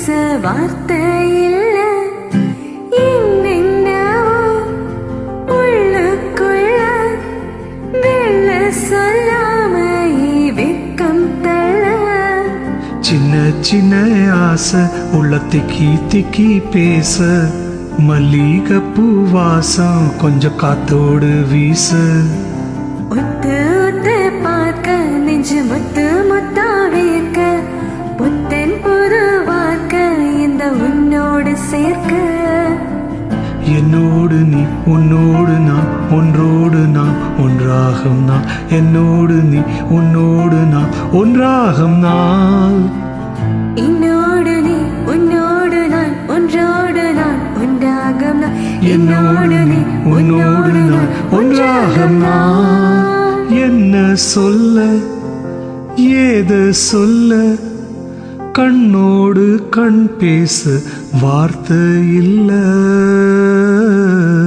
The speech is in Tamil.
வார்த்தை இல்ல என்னென்னவோ உள்ளுக்குள்ள வெள்ள சொல்லாம வெக்கம் தள்ள சின்ன சின்ன ஆசை உள்ள திக்கி திக்கி பேச மல்லிகைப்பூ வாசம் கொஞ்சம் காத்தோடு வீச ஒத்து ஒத்து பார்க்க நெஞ்சு முத்து முத்தா வேர்க்க புத்தன் புது வார்க்க இந்த உன்னோடு சேர்க்க என்னோடு நீ உன்னோடு நான் ஒன்றோடு நான் ஒன்றாகும் நான் என்னோடு நீ உன்னோடு நான் ஒன்றாகும் நான் என்னோடு நீ உன்னோடு நான் ஒன்றோடு நான் ஒன்றாகும் நான் என்னோடு நீ உன்னோடு நான் ஒன்றாகும் நான் என்ன சொல்ல ஏது சொல்ல கண்ணோடு கண் பேச வார்த்தை இல்ல